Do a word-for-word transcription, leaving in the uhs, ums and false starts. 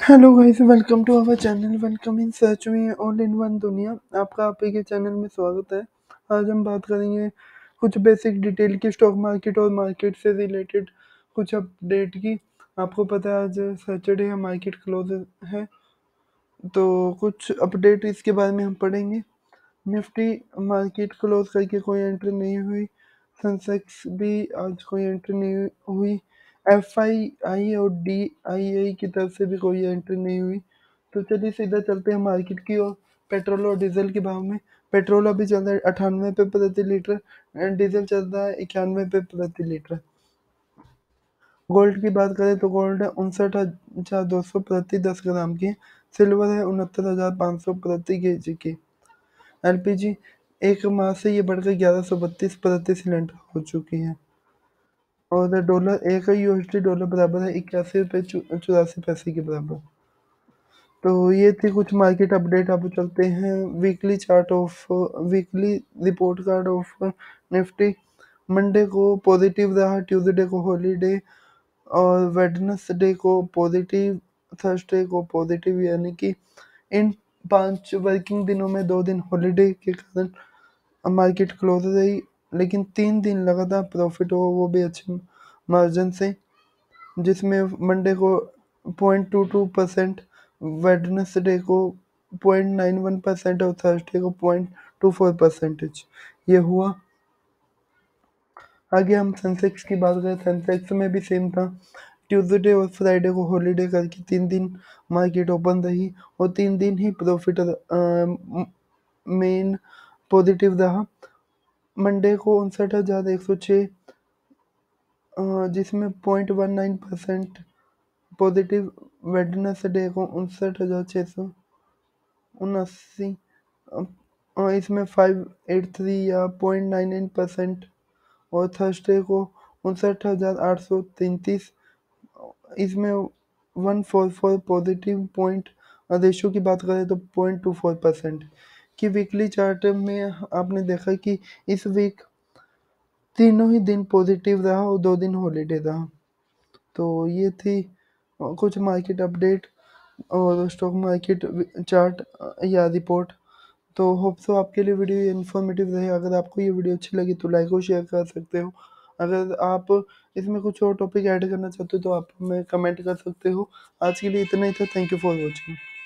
Hello guys, welcome to our channel. Welcome in search में all in one दुनिया। आपका आप ही के चैनल में स्वागत है। आज हम बात करेंगे कुछ बेसिक डिटेल की स्टॉक मार्केट और मार्केट से रिलेटेड कुछ अपडेट की। आपको पता है आज सैटरडे है, मार्केट क्लोज है, तो कुछ अपडेट इसके बारे में हम पढ़ेंगे। निफ्टी मार्केट क्लोज करके कोई एंट्री नहीं हुई। सेंसेक्स भी आज कोई एंट्री नहीं हुई। एफ आई आई और डी आई आई की तरफ से भी कोई एंट्री नहीं हुई। तो चलिए सीधा चलते हैं मार्केट की ओर। पेट्रोल और डीजल के भाव में। पेट्रोल अभी चल रहा है अठानवे पे प्रति लीटर एंड डीजल चल रहा है इक्यानवे पे प्रति लीटर। गोल्ड की बात करें तो गोल्ड है उनसठ हजार दो सौ प्रति दस ग्राम की। सिल्वर है उनहत्तर हजार पाँच सौ प्रति के जी की। एलपीजी एक माह से ये बढ़कर ग्यारह सौ बत्तीस प्रति सिलेंडर हो चुकी है। और डॉलर एक यूएसडी डॉलर बराबर है इक्यासी रुपये चौरासी पैसे के बराबर। तो ये थी कुछ मार्केट अपडेट। अब चलते हैं weekly chart of weekly report card of Nifty. Monday को पॉजिटिव रहा, ट्यूसडे को हॉलीडे और वेडनेसडे को पॉजिटिव, थर्सडे को पॉजिटिव, यानी कि इन पांच वर्किंग दिनों में दो दिन हॉलीडे के कारण मार्केट क्लोज रही, लेकिन तीन दिन लगातार प्रॉफिट हो, वो भी अच्छे मार्जिन से, जिसमें मंडे को point two two percent, Wednesday को पॉइंट नाइन वन परसेंट और थर्सडे को पॉइंट टू फोर परसेंटेज ये हुआ। आगे हम सेंसेक्स की बात करें, सेंसेक्स में भी सेम था। ट्यूसडे और फ्राइडे को हॉलीडे करके तीन दिन मार्केट ओपन रही और तीन दिन ही प्रॉफिट मेन पॉजिटिव रहा। मंडे को उनसठ हजार एक सौ छः, जिसमें point one nine percent positive. Wednesday को उनसठ हजार छः सौ उनासी, इसमें फाइव एट थ्री या पॉइंट नाइन नाइन परसेंट। और थर्सडे को उनसठ हजार आठ सौ तैंतीस, इसमें one four four positive point. Ratio की बात करें तो पॉइंट टू फोर परसेंट की। वीकली चार्ट में आपने देखा कि इस वीक तीनों ही दिन पॉजिटिव रहा और दो दिन हॉलीडे रहा। तो ये थी कुछ मार्केट अपडेट और स्टॉक मार्केट चार्ट या रिपोर्ट। तो होप सो आपके लिए वीडियो इन्फॉर्मेटिव रहे। अगर आपको ये वीडियो अच्छी लगी तो लाइक और शेयर कर सकते हो। अगर आप इसमें कुछ और टॉपिक ऐड करना चाहते हो तो आप हमें कमेंट कर सकते हो। आज के लिए इतना ही था। Thank you for watching.